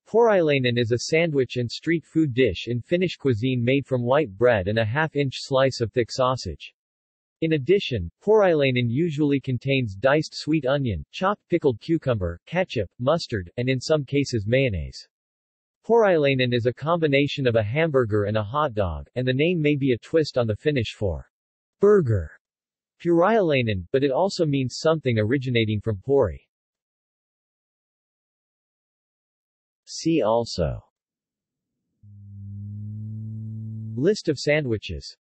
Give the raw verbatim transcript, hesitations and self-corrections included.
Porilainen is a sandwich and street food dish in Finnish cuisine made from white bread and a half-inch slice of thick sausage. In addition, porilainen usually contains diced sweet onion, chopped pickled cucumber, ketchup, mustard, and in some cases mayonnaise. Porilainen is a combination of a hamburger and a hot dog, and the name may be a twist on the Finnish for burger, porilainen, but it also means something originating from pori. See also: List of sandwiches.